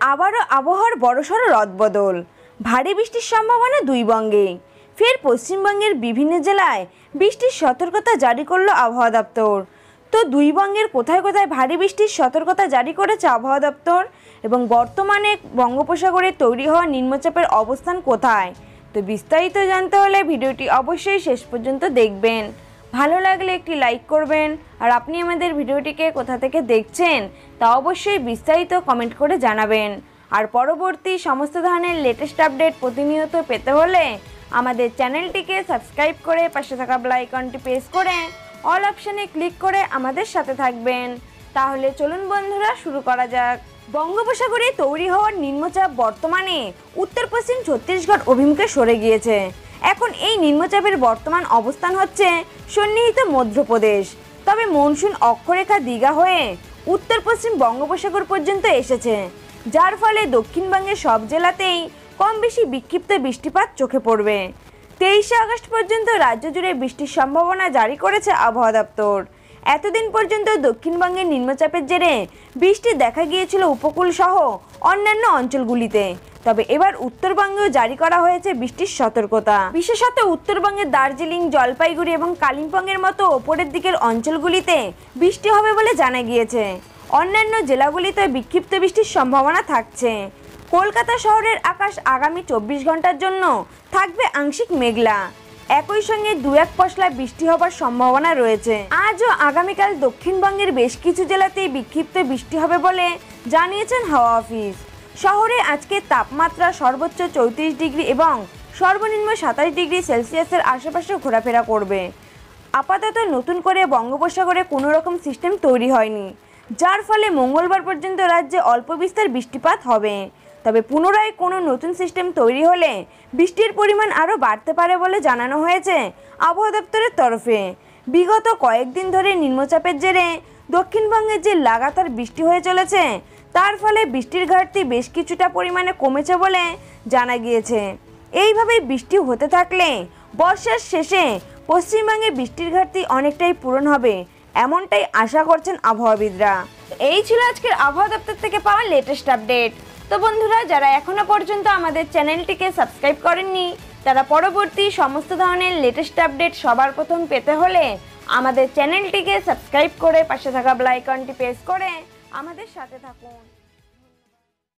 আবারও আবহাওয়ার বড়সড় রদবদল। ভারী বৃষ্টির সম্ভাবনা দুই বঙ্গে। ফের পশ্চিমবঙ্গের বিভিন্ন জেলায় বৃষ্টির সতর্কতা জারি করল আবহাওয়া দপ্তর। তো দুই বঙ্গের কোথায় কোথায় ভারী বৃষ্টির সতর্কতা জারি করেছে আবহাওয়া দপ্তর এবং বর্তমানে বঙ্গোপসাগরে তৈরি হওয়া নিম্নচাপের অবস্থান কোথায়, তো বিস্তারিত জানতে হলে ভিডিওটি অবশ্যই শেষ পর্যন্ত দেখবেন। ভালো লাগলে একটি লাইক করবেন, আর আপনি আমাদের ভিডিওটিকে কোথা থেকে দেখছেন তা অবশ্যই বিস্তারিত কমেন্ট করে জানাবেন। আর পরবর্তী সমস্ত ধরনের লেটেস্ট আপডেট প্রতিনিয়ত পেতে হলে আমাদের চ্যানেলটিকে সাবস্ক্রাইব করে পাশে থাকা বেল আইকনটি প্রেস করে অল অপশানে ক্লিক করে আমাদের সাথে থাকবেন। তাহলে চলুন বন্ধুরা, শুরু করা যাক। বঙ্গোপসাগরে তৈরি হওয়ার নিম্নচাপ বর্তমানে উত্তর পশ্চিম ছত্তিশগড় অভিমুখে সরে গিয়েছে। এখন এই নিম্নচাপের বর্তমান অবস্থান হচ্ছে সন্নিহিত মধ্যপ্রদেশ। তবে মনসুন অক্ষরেখা দীঘা হয়ে উত্তর পশ্চিম বঙ্গোপসাগর পর্যন্ত এসেছে, যার ফলে দক্ষিণবঙ্গের সব জেলাতেই কম বেশি বিক্ষিপ্ত বৃষ্টিপাত চোখে পড়বে। 23শে আগস্ট পর্যন্ত রাজ্য জুড়ে বৃষ্টির সম্ভাবনা জারি করেছে আবহাওয়া দপ্তর। এতদিন পর্যন্ত দক্ষিণবঙ্গের নিম্নচাপের জেরে বৃষ্টি দেখা গিয়েছিল উপকূল সহ অন্যান্য অঞ্চলগুলিতে। তবে এবার উত্তরবঙ্গেও জারি করা হয়েছে বৃষ্টির সতর্কতা। বিশেষত উত্তরবঙ্গের দার্জিলিং, জলপাইগুড়ি এবং কালিম্পংয়ের মতো ওপরের দিকের অঞ্চলগুলিতে বৃষ্টি হবে বলে জানা গিয়েছে। অন্যান্য জেলাগুলিতে বিক্ষিপ্ত বৃষ্টির সম্ভাবনা থাকছে। কলকাতা শহরের আকাশ আগামী 24 ঘন্টার জন্য থাকবে আংশিক মেঘলা। একই সঙ্গে দু এক পশলা বৃষ্টি হবার সম্ভাবনা রয়েছে। আজ ও আগামীকাল দক্ষিণবঙ্গের বেশ কিছু জেলাতেই বিক্ষিপ্ত বৃষ্টি হবে বলে জানিয়েছেন হাওয়া অফিস। শহরে আজকে তাপমাত্রা সর্বোচ্চ 34 ডিগ্রি এবং সর্বনিম্ন 27 ডিগ্রি সেলসিয়াসের আশেপাশে ঘোরাফেরা করবে। আপাতত নতুন করে বঙ্গোপসাগরে কোনো রকম সিস্টেম তৈরি হয়নি, যার ফলে মঙ্গলবার পর্যন্ত রাজ্যে অল্প বিস্তর বৃষ্টিপাত হবে। তবে পুনরায় কোনো নতুন সিস্টেম তৈরি হলে বৃষ্টির পরিমাণ আরও বাড়তে পারে বলে জানানো হয়েছে আবহাওয়া দপ্তরের তরফে। বিগত কয়েকদিন ধরে নিম্নচাপের জেরে দক্ষিণবঙ্গে যে লাগাতার বৃষ্টি হয়ে চলেছে, তার ফলে বৃষ্টির ঘাটতি বেশ কিছুটা পরিমাণে কমেছে বলে জানা গিয়েছে। এইভাবে বৃষ্টি হতে থাকলে বর্ষার শেষে পশ্চিমবঙ্গে বৃষ্টির ঘাটতি অনেকটাই পূরণ হবে, এমনটাই আশা করছেন আবহাওয়াবিদরা। এই ছিল আজকের আবহাওয়া দপ্তর থেকে পাওয়া লেটেস্ট আপডেট। তো বন্ধুরা, যারা এখনো পর্যন্ত আমাদের চ্যানেলটিকে সাবস্ক্রাইব করেননি, তারা পরবর্তী সমস্ত ধরনের লেটেস্ট আপডেট সবার প্রথম পেতে হলে আমাদের চ্যানেলটিকে সাবস্ক্রাইব করে পাশে থাকা বেল আইকনটি প্রেস করে আমাদের সাথে থাকুন।